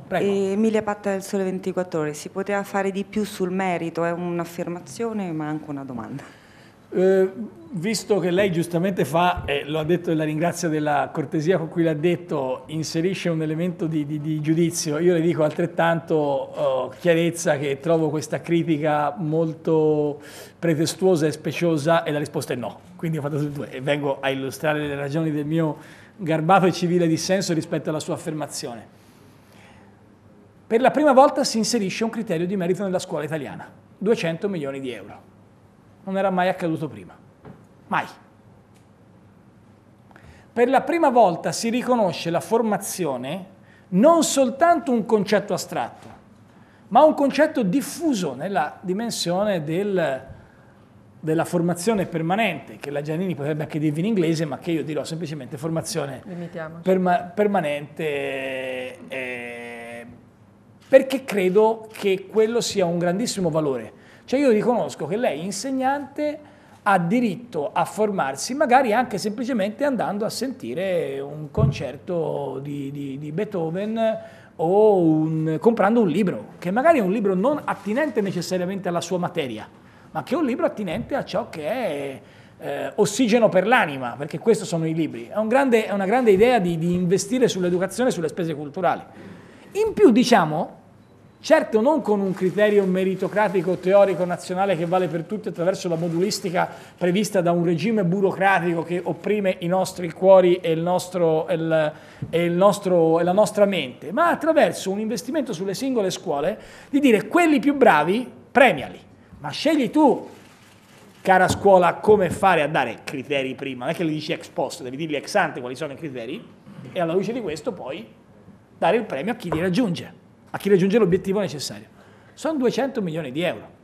Prego. Emilia Patta del Sole 24 Ore, si poteva fare di più sul merito? È un'affermazione ma anche una domanda. Visto che lei giustamente fa, lo ha detto e la ringrazio della cortesia con cui l'ha detto, inserisce un elemento di giudizio, io le dico altrettanto chiarezza che trovo questa critica molto pretestuosa e speciosa e la risposta è no. Quindi ho fatto tutte e due e vengo a illustrare le ragioni del mio garbato e civile dissenso rispetto alla sua affermazione. Per la prima volta si inserisce un criterio di merito nella scuola italiana, 200 milioni di euro. Non era mai accaduto prima, mai. Per la prima volta si riconosce la formazione non soltanto un concetto astratto, ma un concetto diffuso nella dimensione della formazione permanente, che la Giannini potrebbe anche dirvi in inglese, ma che io dirò semplicemente formazione permanente, perché credo che quello sia un grandissimo valore. Cioè io riconosco che lei, insegnante, ha diritto a formarsi, magari anche semplicemente andando a sentire un concerto di Beethoven o comprando un libro, che magari è un libro non attinente necessariamente alla sua materia, ma che è un libro attinente a ciò che è ossigeno per l'anima, perché questi sono i libri. È una grande idea di investire sull'educazione e sulle spese culturali. In più, diciamo, certo non con un criterio meritocratico teorico nazionale che vale per tutti attraverso la modulistica prevista da un regime burocratico che opprime i nostri cuori e la nostra mente, ma attraverso un investimento sulle singole scuole di dire quelli più bravi premiali, ma scegli tu, cara scuola, come fare a dare criteri prima, non è che li dici ex post, devi dirgli ex ante quali sono i criteri e alla luce di questo poi dare il premio a chi li raggiunge, a chi raggiunge l'obiettivo necessario. Sono 200 milioni di euro.